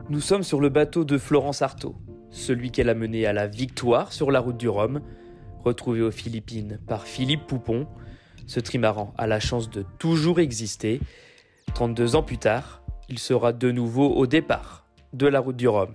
Nous sommes sur le bateau de Florence Artaud, celui qu'elle a mené à la victoire sur la route du Rhum. Retrouvé aux Philippines par Philippe Poupon, ce trimaran a la chance de toujours exister. 32 ans plus tard, il sera de nouveau au départ de la route du Rhum.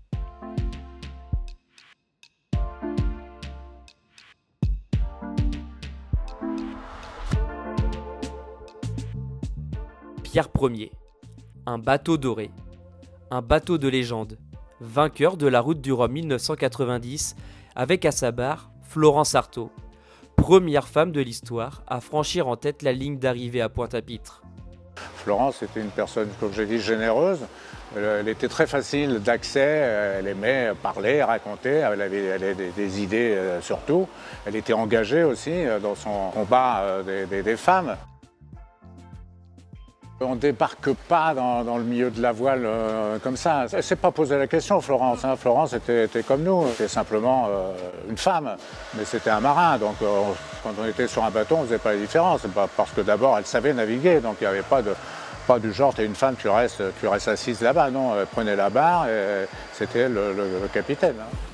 Pierre Ier, un bateau doré, un bateau de légende, vainqueur de la route du Rhum 1990 avec à sa barre Florence Artaud, première femme de l'histoire à franchir en tête la ligne d'arrivée à Pointe-à-Pitre. Florence était une personne, comme j'ai dit, généreuse. Elle était très facile d'accès, elle aimait parler, raconter, elle avait des idées surtout. Elle était engagée aussi dans son combat des femmes. On ne débarque pas dans le milieu de la voile comme ça. Elle ne s'est pas posé la question, Florence. Florence était comme nous, c'était simplement une femme, mais c'était un marin. Donc quand on était sur un bateau, on ne faisait pas la différence. Parce que d'abord, elle savait naviguer, donc il n'y avait pas du genre, tu es une femme, tu restes assise là-bas. Non, elle prenait la barre et c'était le capitaine.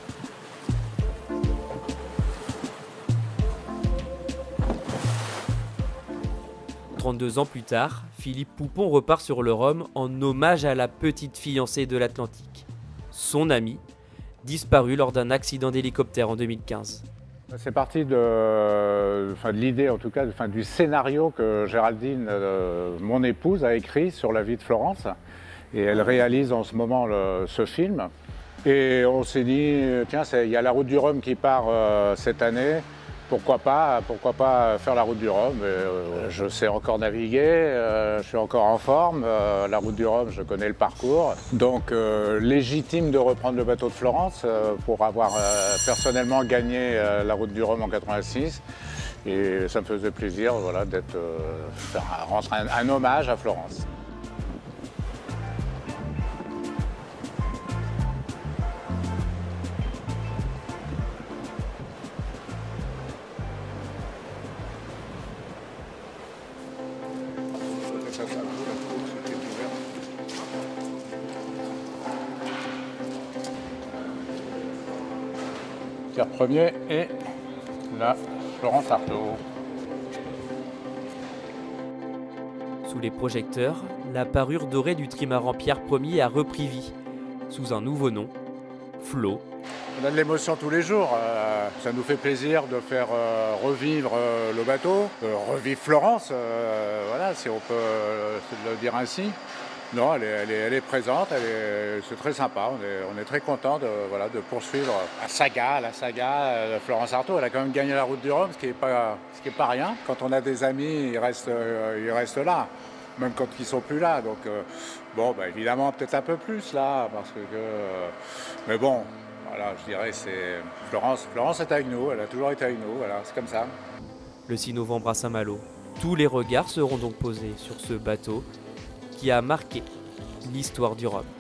32 ans plus tard, Philippe Poupon repart sur le Rhum en hommage à la petite fiancée de l'Atlantique, son amie, disparue lors d'un accident d'hélicoptère en 2015. C'est parti de l'idée, en tout cas, du scénario que Géraldine, mon épouse, a écrit sur la vie de Florence. Et elle réalise en ce moment ce film. Et on s'est dit, tiens, il y a la route du Rhum qui part cette année. Pourquoi pas faire la route du Rhum. Je sais encore naviguer, je suis encore en forme. La route du Rhum, je connais le parcours. Donc légitime de reprendre le bateau de Florence pour avoir personnellement gagné la route du Rhum en 86. Et ça me faisait plaisir voilà, rendre un hommage à Florence. Pierre Ier et la Florence Artaud. Sous les projecteurs, la parure dorée du trimaran Pierre Ier a repris vie, sous un nouveau nom, Flo. On a de l'émotion tous les jours, ça nous fait plaisir de faire revivre le bateau, revivre Florence, voilà, si on peut le dire ainsi. Non, elle est présente, c'est très sympa, on est très content de poursuivre la saga de Florence Artaud. Elle a quand même gagné la route du Rhum, ce qui est pas rien. Quand on a des amis, ils restent là, même quand ils sont plus là. Donc évidemment peut-être un peu plus là, parce que mais bon, voilà, je dirais c'est Florence est avec nous, elle a toujours été avec nous, voilà, c'est comme ça. Le 6 novembre à Saint-Malo, tous les regards seront donc posés sur ce bateau qui a marqué l'histoire du Rhum.